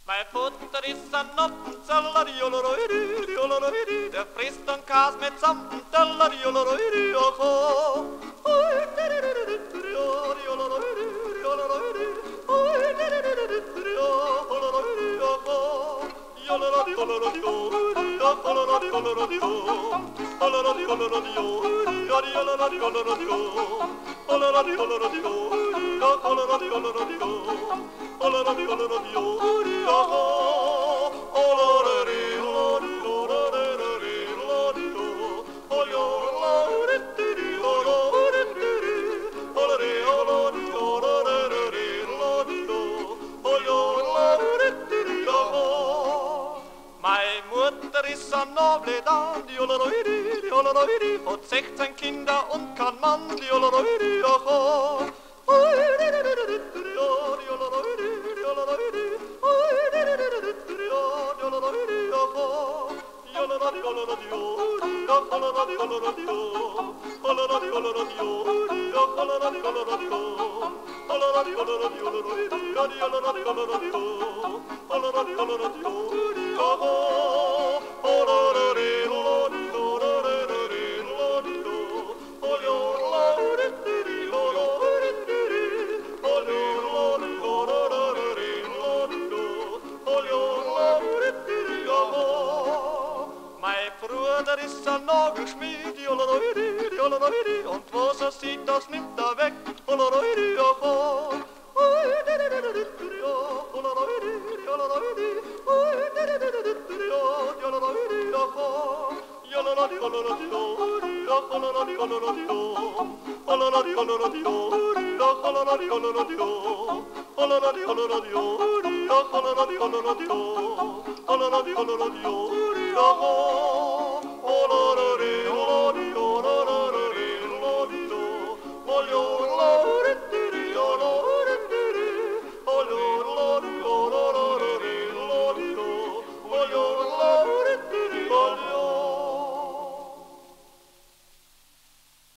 Mijn poter is een oppenteller, jolleroidi, jolleroidi. De frist een kaas met zampenteller, jolleroidi, oho. Mijn moeder is een noble dame, die jolleroidi, die jolleroidi. Wat zegt zijn kinder und kan man, die jolleroidi, oho. Mein Bruder ist ein Nagelschmied, jolleroidi, jolleroidi. Und was sieht, das nimmt weg, jolleroidi, oho. Oh,